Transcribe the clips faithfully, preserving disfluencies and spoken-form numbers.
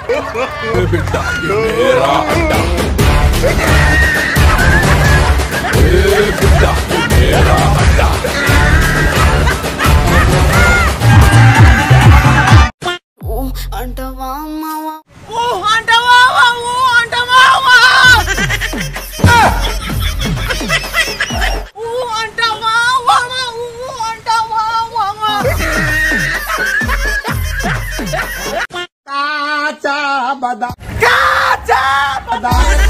बेटा ये मेरा अड्डा, बेटा ये मेरा अड्डा। ओ अंडा मामा, ओ अंडा मामा, ओ अंडा मामा, ओ अंडा मामा, ओ अंडा मामा। काचा बदा, काचा बदा,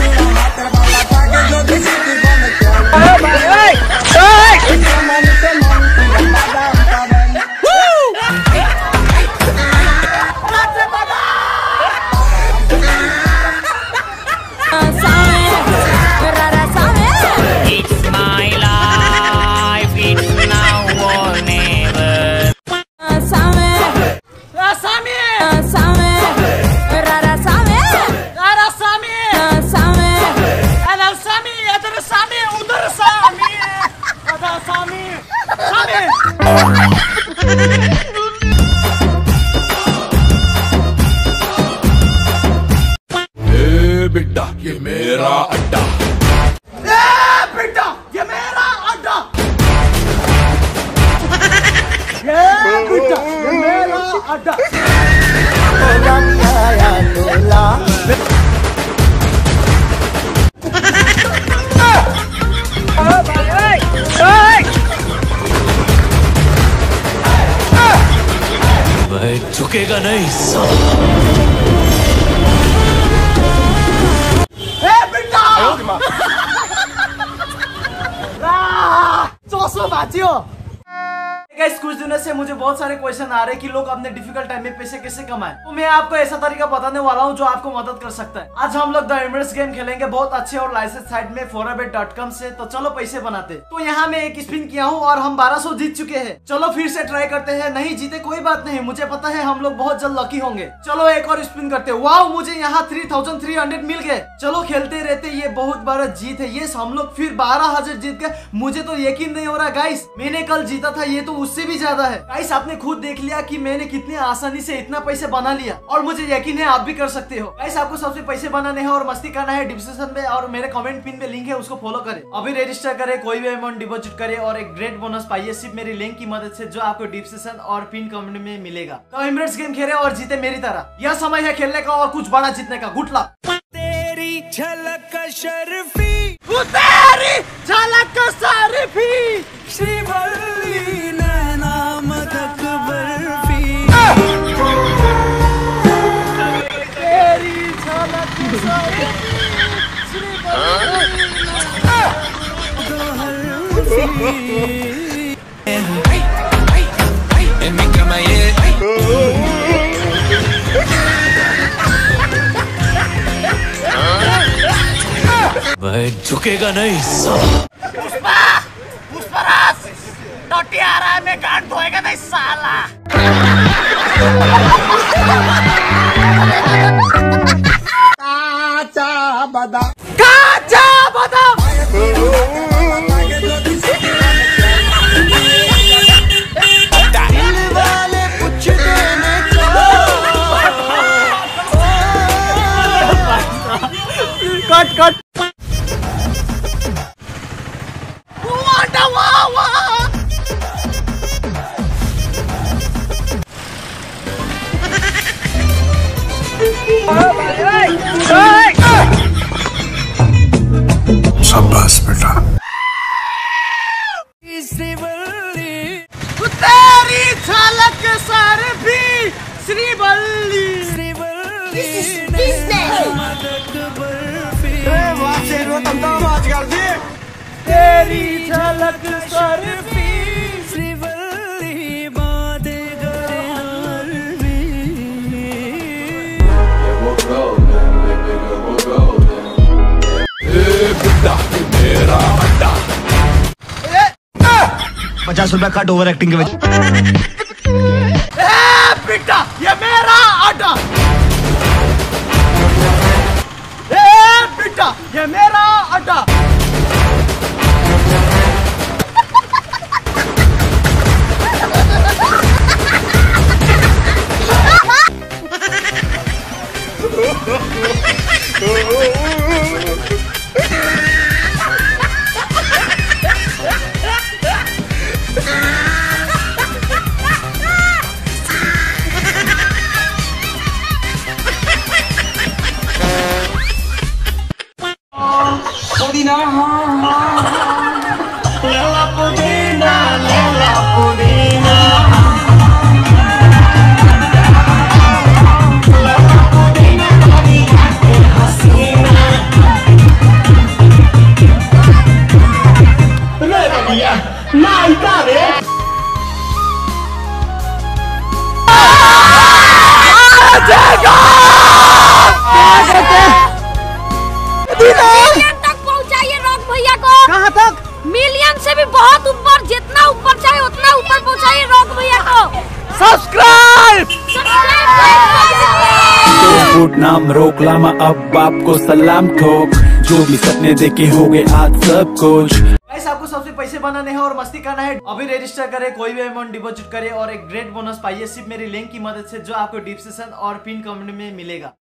बेटा ये मेरा अड्डा, बेटा ये मेरा अड्डा, बेटा ये मेरा अड्डा। मैं झुकेगा नहीं साला। गाइस कुछ दिनों से मुझे बहुत सारे क्वेश्चन आ रहे हैं कि लोग अपने डिफिकल्ट टाइम में पैसे कैसे कमाएं। तो मैं आपको ऐसा तरीका बताने वाला हूं जो आपको मदद कर सकता है। आज हम लोग द एमिरेट्स गेम खेलेंगे बहुत अच्छे और लाइसेंस साइट में फोराबेट डॉट कॉम से। तो चलो पैसे बनाते। तो यहाँ मैं एक स्पिन किया हूँ और हम बारह सौ जीत चुके हैं। चलो फिर से ट्राई करते हैं। नहीं जीते कोई बात नहीं, मुझे पता है हम लोग बहुत जल्द लकी होंगे। चलो एक और स्पिन करते हैं। वाह मुझे यहाँ थ्री थाउजेंड थ्री हंड्रेड मिल गए। चलो खेलते रहते, ये बहुत बड़ा जीत है। ये हम लोग फिर बारह हजार जीत गए। मुझे तो यकीन नहीं हो रहा गाइस, मैंने कल जीता था, ये तो उससे भी ज्यादा है। गाइस आपने खुद देख लिया कि मैंने कितनी आसानी से इतना पैसे बना लिया और मुझे यकीन है आप भी कर सकते हो। गाइस आपको सबसे पैसे बनाने हैं और मस्ती करना है। डिस्क्रिप्शन में और मेरे कमेंट पिन में लिंक है, उसको फॉलो करें। अभी रजिस्टर करें, कोई भी अमाउंट डिपॉजिट करें और एक ग्रेट बोनस पाइए सिर्फ मेरी लिंक की मदद से, जो आपको डिस्क्रिप्शन और पिन कमेंट में मिलेगा। तो एमिरेट्स गेम खेले और जीते मेरी तरह। यह समय है खेलने का और कुछ बड़ा जीतने का। Good luck. तेरी झलक शर्फी, तेरी झलक शर्फी, श्रीवल्ली नैना मदक बर्फी, तेरी झलक शर्फी, श्रीवल्ली मैं झुकेगा नहीं साला। पुष्पा, पुष्पराज, टोटी आ रहा है, मैं गांड धोएगा नहीं साला। काचा बादाम, काचा बादाम, दिल वाले कुछ देने को। Cut cut. शाबाश बेटा। तेरी झलक शर्फी, श्रीवल्ली, श्रीवल्ली तेरी झलक शर्फी, श्रीवल्ली बादे गरे मेरा अड्डा। पचास रुपया कट ओवर एक्टिंग के वजह। बेटा ये मेरा अड्डा, बेटा ये मेरा अड्डा। मिलियन तक पहुंचाइए रॉक भैया को। कहाँ तक? मिलियन से भी बहुत ऊपर, जितना ऊपर चाहे उतना ऊपर पहुंचाइए रॉक भैया को। सब्सक्राइब। फुट नाम रोक लामा अब आपको सलाम ठोक, जो भी सपने देखे हो गए आज सब कुछ। गाइस आपको सबसे पैसे बनाने हैं और मस्ती करना है, अभी रजिस्टर करें, कोई भी अमाउंट डिपॉजिट करें और एक ग्रेट बोनस पाइए सिर्फ मेरी लिंक की मदद से, जो आपको डिस्क्रिप्शन और पिन कमेंट में मिलेगा।